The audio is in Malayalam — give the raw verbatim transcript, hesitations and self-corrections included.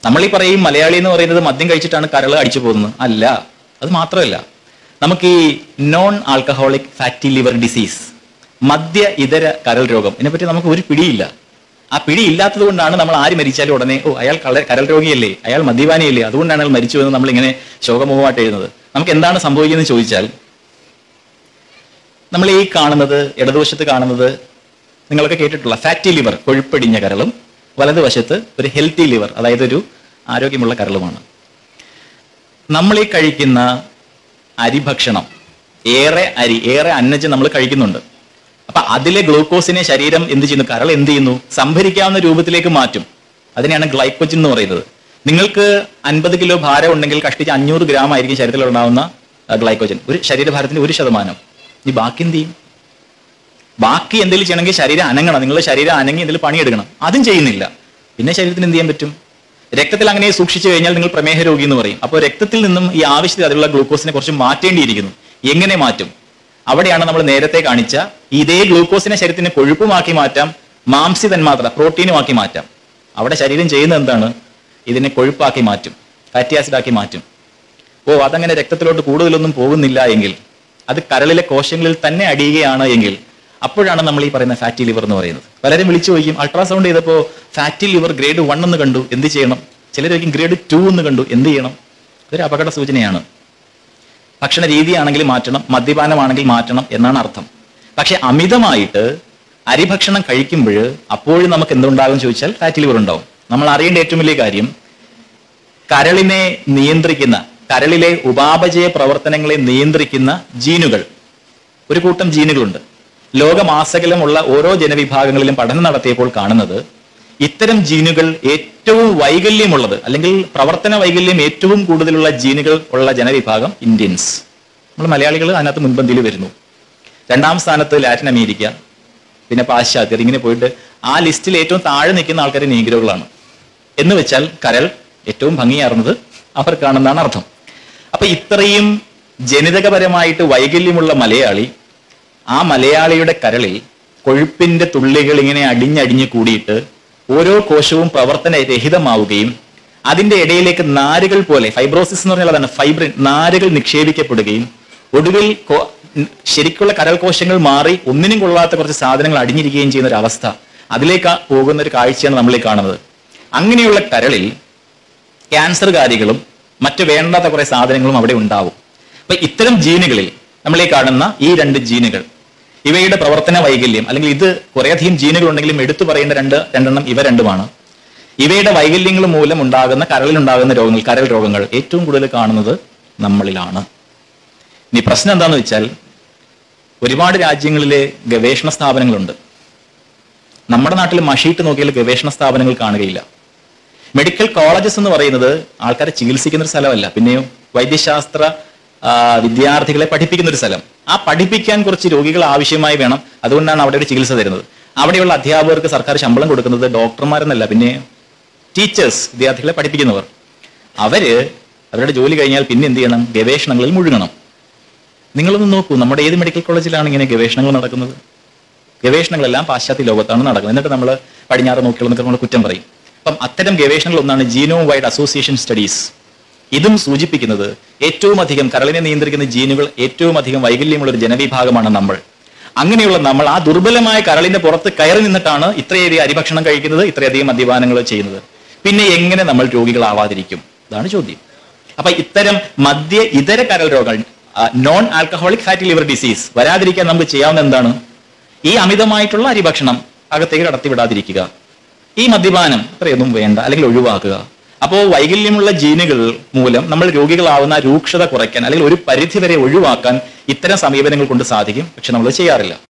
നമ്മൾ ഈ പറയും മലയാളി എന്ന് പറയുന്നത് മദ്യം കഴിച്ചിട്ടാണ് കരൾ അടിച്ചു പോകുന്നത്. അല്ല, അത് മാത്രമല്ല, നമുക്ക് ഈ non alcoholic fatty liver disease, മദ്യ ഇതര കരൾ രോഗം, ഇതിനെപ്പറ്റി നമുക്ക് ഒരു പിടിയില്ല. ആ പിടി ഇല്ലാത്തത് കൊണ്ടാണ് നമ്മൾ ആര് മരിച്ചാലും ഉടനെ ഓ അയാൾ കരൾ രോഗിയല്ലേ, അയാൾ മദ്യപാനിയല്ലേ, അതുകൊണ്ടാണ് അയാൾ മരിച്ചു എന്ന് നമ്മളിങ്ങനെ ശോകമുഖമായിട്ട് എഴുതുന്നത്. നമുക്ക് എന്താണ് സംഭവിക്കുന്നത് ചോദിച്ചാൽ, നമ്മൾ ഈ കാണുന്നത്, ഇടതുവശത്ത് കാണുന്നത് നിങ്ങളൊക്കെ കേട്ടിട്ടുള്ള ഫാറ്റി ലിവർ, കൊഴുപ്പടിഞ്ഞ കരളും, വലതുവശത്ത് ഒരു ഹെൽത്തി ലിവർ, അതായത് ഒരു ആരോഗ്യമുള്ള കരളുമാണ്. നമ്മൾ ഈ കഴിക്കുന്ന അരിഭക്ഷണം, ഏറെ അരി, ഏറെ അന്നജം നമ്മൾ കഴിക്കുന്നുണ്ട്. അപ്പൊ അതിലെ ഗ്ലൂക്കോസിനെ ശരീരം എന്ത് ചെയ്യുന്നു, കരൾ എന്ത് ചെയ്യുന്നു, സംഭരിക്കാവുന്ന രൂപത്തിലേക്ക് മാറ്റും. അതിനെയാണ് ഗ്ലൈക്കോജൻ എന്ന് പറയുന്നത്. നിങ്ങൾക്ക് അൻപത് കിലോ ഭാരം ഉണ്ടെങ്കിൽ കഷ്ടിച്ച് അഞ്ഞൂറ് ഗ്രാം ആയിരിക്കും ശരീരത്തിൽ ഉണ്ടാവുന്ന ഗ്ലൈക്കോജൻ, ഒരു ശരീരഭാരത്തിന്റെ ഒരു ശതമാനം. ഇനി ബാക്കി എന്ത് ചെയ്യും? ബാക്കി എന്തെങ്കിലും ചെയ്യണമെങ്കിൽ ശരീരം അനങ്ങണം, നിങ്ങളുടെ ശരീരം അനങ്ങി എന്തെങ്കിലും പണിയെടുക്കണം. അതും ചെയ്യുന്നില്ല. പിന്നെ ശരീരത്തിന് എന്ത് ചെയ്യാൻ പറ്റും? രക്തത്തിൽ അങ്ങനെ സൂക്ഷിച്ചു കഴിഞ്ഞാൽ നിങ്ങൾ പ്രമേഹ രോഗി എന്ന് പറയും. അപ്പോൾ രക്തത്തിൽ നിന്നും ഈ ആവശ്യത്തിൽ അതിലുള്ള ഗ്ലൂക്കോസിനെ കുറച്ച് മാറ്റേണ്ടിയിരിക്കുന്നു. എങ്ങനെ മാറ്റും? അവിടെയാണ് നമ്മൾ നേരത്തെ കാണിച്ച ഇതേ ഗ്ലൂക്കോസിനെ ശരീരത്തിന് കൊഴുപ്പുമാക്കി മാറ്റാം, മാംസ്യ തന്മാത്ര പ്രോട്ടീനുമാക്കി മാറ്റാം. അവിടെ ശരീരം ചെയ്യുന്നത് എന്താണ്? ഇതിനെ കൊഴുപ്പാക്കി മാറ്റും, ഫാറ്റി ആസിഡ് ആക്കി മാറ്റും. ഓ അതങ്ങനെ രക്തത്തിലോട്ട് കൂടുതലൊന്നും പോകുന്നില്ല എങ്കിൽ, അത് കരളിലെ കോശങ്ങളിൽ തന്നെ അടിയുകയാണ് എങ്കിൽ, അപ്പോഴാണ് നമ്മൾ ഈ പറയുന്ന ഫാറ്റി ലിവർ എന്ന് പറയുന്നത്. പലരും വിളിച്ചു ചോദിക്കും, അൾട്രാസൗണ്ട് ചെയ്തപ്പോൾ ഫാറ്റി ലിവർ ഗ്രേഡ് വൺ എന്ന് കണ്ടു, എന്ത് ചെയ്യണം? ചിലർ ചോദിക്കും ഗ്രേഡ് ടു എന്ന് കണ്ടു, എന്ത് ചെയ്യണം? ഇതൊരു അപകട സൂചനയാണ്. ഭക്ഷണ രീതിയാണെങ്കിൽ മാറ്റണം, മദ്യപാനമാണെങ്കിൽ മാറ്റണം എന്നാണ് അർത്ഥം. പക്ഷെ അമിതമായിട്ട് അരിഭക്ഷണം കഴിക്കുമ്പോൾ അപ്പോഴും നമുക്ക് എന്തുണ്ടാകും ചോദിച്ചാൽ ഫാറ്റി ലിവർ ഉണ്ടാവും. നമ്മൾ അറിയേണ്ട ഏറ്റവും വലിയ കാര്യം, കരളിനെ നിയന്ത്രിക്കുന്ന, കരളിലെ ഉപാപചയ പ്രവർത്തനങ്ങളെ നിയന്ത്രിക്കുന്ന ജീനുകൾ, ഒരു കൂട്ടം ജീനുകളുണ്ട്. ലോകമാസകലമുള്ള ഓരോ ജനവിഭാഗങ്ങളിലും പഠനം നടത്തിയപ്പോൾ കാണുന്നത്, ഇത്തരം ജീനുകൾ ഏറ്റവും വൈകല്യമുള്ളത്, അല്ലെങ്കിൽ പ്രവർത്തന വൈകല്യം ഏറ്റവും കൂടുതലുള്ള ജീനുകൾ ഉള്ള ജനവിഭാഗം ഇന്ത്യൻസ്. നമ്മൾ മലയാളികൾ അതിനകത്ത് മുൻപന്തിയിൽ വരുന്നു. രണ്ടാം സ്ഥാനത്ത് ലാറ്റിൻ അമേരിക്ക, പിന്നെ പാശ്ചാത്യർ, ഇങ്ങനെ പോയിട്ട് ആ ലിസ്റ്റിൽ ഏറ്റവും താഴെ നിൽക്കുന്ന ആൾക്കാർ നീഗ്രോകളാണ്. എന്ന് വെച്ചാൽ കരൾ ഏറ്റവും ഭംഗിയാർന്നത് അവർക്കാണെന്നാണ് അർത്ഥം. അപ്പൊ ഇത്രയും ജനിതകപരമായിട്ട് വൈകല്യമുള്ള മലയാളി, ആ മലയാളിയുടെ കരളിൽ കൊഴുപ്പിന്റെ തുള്ളികൾ ഇങ്ങനെ അടിഞ്ഞടിഞ്ഞ് കൂടിയിട്ട് ഓരോ കോശവും പ്രവർത്തന രഹിതമാവുകയും അതിന്റെ ഇടയിലേക്ക് നാരുകൾ പോലെ, ഫൈബ്രോസിസ് എന്ന് പറഞ്ഞാൽ അതാണ് ഫൈബ്രിൻ, നാരുകൾ നിക്ഷേപിക്കപ്പെടുകയും ഒടുവിൽ ശരിക്കുള്ള കരൾ കോശങ്ങൾ മാറി ഒന്നിനും കൊള്ളാത്ത കുറച്ച് സാധനങ്ങൾ അടിഞ്ഞിരിക്കുകയും ചെയ്യുന്ന ഒരു അവസ്ഥ, അതിലേക്ക് പോകുന്ന ഒരു കാഴ്ചയാണ് നമ്മൾ ഈ കാണുന്നത്. അങ്ങനെയുള്ള കരളിൽ ക്യാൻസർകാരികളും മറ്റു വേണ്ടാത്ത കുറെ സാധനങ്ങളും അവിടെ ഉണ്ടാവും. അപ്പൊ ഇത്തരം ജീനുകളിൽ നമ്മൾ ഈ കാണുന്ന ഈ രണ്ട് ജീനുകൾ, ഇവയുടെ പ്രവർത്തന വൈകല്യം, അല്ലെങ്കിൽ ഇത് കുറേയധികം ജീനുകൾ ഉണ്ടെങ്കിലും എടുത്തു പറയേണ്ട രണ്ട് രണ്ടെണ്ണം ഇവ രണ്ടുമാണ്. ഇവയുടെ വൈകല്യങ്ങൾ മൂലം ഉണ്ടാകുന്ന കരളിലുണ്ടാകുന്ന രോഗങ്ങൾ, കരൾ രോഗങ്ങൾ ഏറ്റവും കൂടുതൽ കാണുന്നത് നമ്മളിലാണ്. ഇനി പ്രശ്നം എന്താണെന്ന് വെച്ചാൽ, ഒരുപാട് രാജ്യങ്ങളിലെ ഗവേഷണ സ്ഥാപനങ്ങളുണ്ട്. നമ്മുടെ നാട്ടിൽ മഷിയിട്ട് നോക്കിയാൽ ഗവേഷണ സ്ഥാപനങ്ങൾ കാണുകയില്ല. മെഡിക്കൽ കോളേജസ് എന്ന് പറയുന്നത് ആൾക്കാരെ ചികിത്സിക്കുന്ന ഒരു സ്ഥലമല്ല, പിന്നെയോ വൈദ്യശാസ്ത്ര വിദ്യാർത്ഥികളെ പഠിപ്പിക്കുന്ന ഒരു സ്ഥലം. ആ പഠിപ്പിക്കാൻ കുറച്ച് രോഗികൾ ആവശ്യമായി വേണം, അതുകൊണ്ടാണ് അവിടെ ഒരു ചികിത്സ തരുന്നത്. അവിടെയുള്ള അധ്യാപകർക്ക് സർക്കാർ ശമ്പളം കൊടുക്കുന്നത് ഡോക്ടർമാരെന്നല്ല, പിന്നെ ടീച്ചേഴ്സ്, വിദ്യാർത്ഥികളെ പഠിപ്പിക്കുന്നവർ. അവര് അവരുടെ ജോലി കഴിഞ്ഞാൽ പിന്നെ എന്ത് ചെയ്യണം? ഗവേഷണങ്ങളിൽ മുഴുകണം. നിങ്ങളൊന്ന് നോക്കൂ, നമ്മുടെ ഏത് മെഡിക്കൽ കോളേജിലാണ് ഇങ്ങനെ ഗവേഷണങ്ങൾ നടക്കുന്നത്? ഗവേഷണങ്ങളെല്ലാം പാശ്ചാത്യ ലോകത്താണ് നടക്കുന്നത്. എന്നിട്ട് നമ്മൾ പടിഞ്ഞാറ് നോക്കിയുള്ളതൊക്കെ നമ്മൾ കുറ്റം പറയും. അപ്പം അത്തരം ഗവേഷണങ്ങൾ ഒന്നാണ് ജീനോം വൈഡ് അസോസിയേഷൻ സ്റ്റഡീസ്. ഇതും സൂചിപ്പിക്കുന്നത് ഏറ്റവും അധികം കരളിനെ നിയന്ത്രിക്കുന്ന ജീനുകൾ ഏറ്റവും അധികം വൈകല്യമുള്ള ഒരു ജനവിഭാഗമാണ് നമ്മൾ. അങ്ങനെയുള്ള നമ്മൾ ആ ദുർബലമായ കരളിന്റെ പുറത്ത് കയറി നിന്നിട്ടാണ് ഇത്രയധികം അരിഭക്ഷണം കഴിക്കുന്നത്, ഇത്രയധികം മദ്യപാനങ്ങൾ ചെയ്യുന്നത്. പിന്നെ എങ്ങനെ നമ്മൾ രോഗികളാവാതിരിക്കും? ഇതാണ് ചോദ്യം. അപ്പൊ ഇത്തരം മദ്യ ഇതര കരൾ രോഗങ്ങൾ, non alcoholic fatty liver disease വരാതിരിക്കാൻ നമുക്ക് ചെയ്യാവുന്ന എന്താണ്? ഈ അമിതമായിട്ടുള്ള അരിഭക്ഷണം അകത്തേക്ക് കടത്തിവിടാതിരിക്കുക, ഈ മദ്യപാനം ഇത്രയൊന്നും വേണ്ട, അല്ലെങ്കിൽ ഒഴിവാക്കുക. അപ്പോൾ വൈകല്യമുള്ള ജീനുകൾ മൂലം നമ്മൾ രോഗികളാവുന്ന രൂക്ഷത കുറയ്ക്കാൻ, അല്ലെങ്കിൽ ഒരു പരിധി വരെ ഒഴിവാക്കാൻ ഇത്തരം സമീപനങ്ങൾ കൊണ്ട് സാധിക്കും. പക്ഷെ നമ്മൾ ചെയ്യാറില്ല.